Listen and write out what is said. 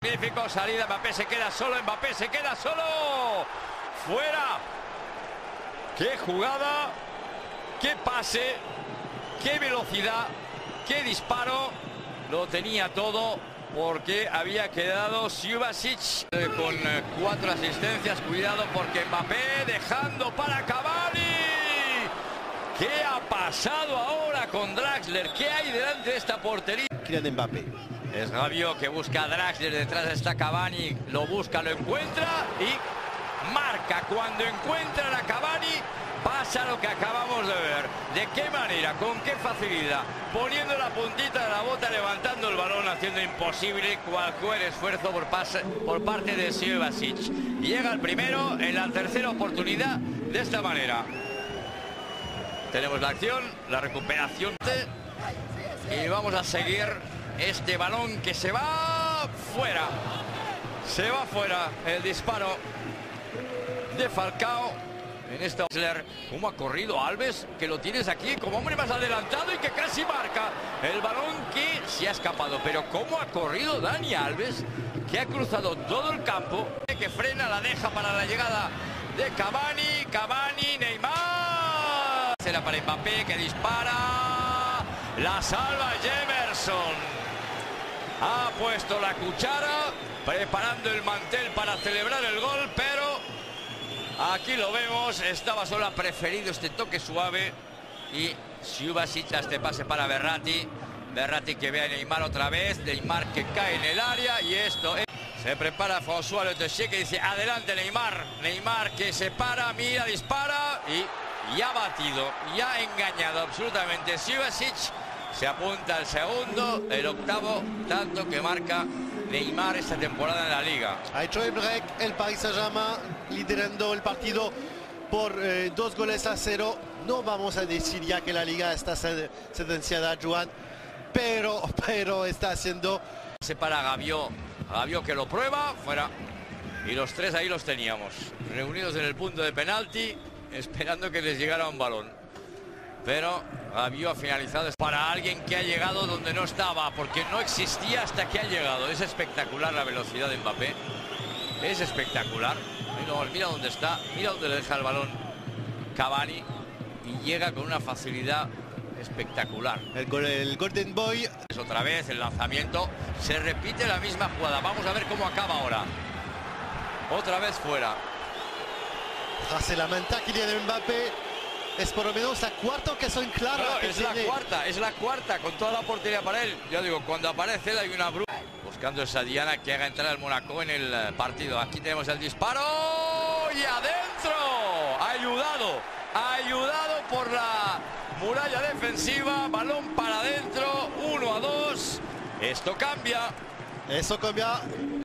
Magnífico, salida, Mbappé se queda solo, Mbappé se queda solo. Fuera. Qué jugada, qué pase, qué velocidad, qué disparo. Lo tenía todo porque había quedado Subasic con 4 asistencias. Cuidado porque Mbappé dejando para Cavani. ¿Qué ha pasado ahora con Draxler? ¿Qué hay delante de esta portería? Kylian Mbappé. Es Rabiot que busca a Draxler, detrás está Cavani, lo busca, lo encuentra y marca. Cuando encuentran a Cavani pasa lo que acabamos de ver. ¿De qué manera? ¿Con qué facilidad? Poniendo la puntita de la bota, levantando el balón, haciendo imposible cualquier esfuerzo por parte de Subasic. Llega el primero en la tercera oportunidad de esta manera. Tenemos la acción, la recuperación y vamos a seguir este balón que se va fuera. Se va fuera el disparo de Falcao. En esta cómo ha corrido Alves, que lo tienes aquí como hombre más adelantado y que casi marca el balón que se ha escapado. Pero cómo ha corrido Dani Alves, que ha cruzado todo el campo, que frena, la deja para la llegada de Cavani. Cavani, Neymar. Será para Mbappé que dispara. La salva Emerson. Ha puesto la cuchara, preparando el mantel para celebrar el gol, pero aquí lo vemos, estaba solo, ha preferido este toque suave y Subasic a este pase para Verratti. Verratti que ve a Neymar otra vez, Neymar que cae en el área y esto es... Se prepara François Le Tessier que dice adelante Neymar. Neymar que se para, mira, dispara y ha batido, y ha engañado absolutamente Subasic. Se apunta el segundo, el octavo tanto que marca Neymar esta temporada en la Liga. Ha hecho el break el Paris Saint-Germain liderando el partido por 2-0. No vamos a decir ya que la Liga está sentenciada, Joan, pero está haciendo... Se para Rabiot, Rabiot que lo prueba, fuera. Y los tres ahí los teníamos, reunidos en el punto de penalti, esperando que les llegara un balón. Pero Rabiot ha finalizado para alguien que ha llegado donde no estaba, porque no existía hasta que ha llegado. Es espectacular la velocidad de Mbappé. Es espectacular. Mira dónde está, mira dónde le deja el balón Cavani y llega con una facilidad espectacular. El Golden Boy. Es otra vez el lanzamiento. Se repite la misma jugada. Vamos a ver cómo acaba ahora. Otra vez fuera. Se lamenta Kylian Mbappé. Es por lo menos la cuarta ocasión clara. No, es la cuarta con toda la portería para él. Yo digo, cuando aparece él hay una bruma. Buscando esa diana que haga entrar al Mónaco en el partido. Aquí tenemos el disparo y adentro. Ayudado por la muralla defensiva. Balón para adentro, 1-2. Esto cambia. Eso cambia.